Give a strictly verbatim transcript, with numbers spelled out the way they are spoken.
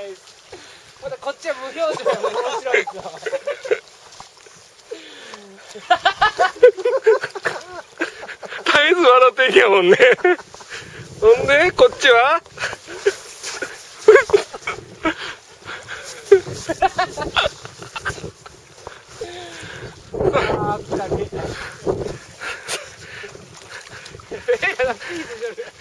ないです。またこっちは無表情で面白いですよ。 絶えず笑ってんやもんね。ほんでこっちはあー、来たね。えー、やだ、ピースしてる。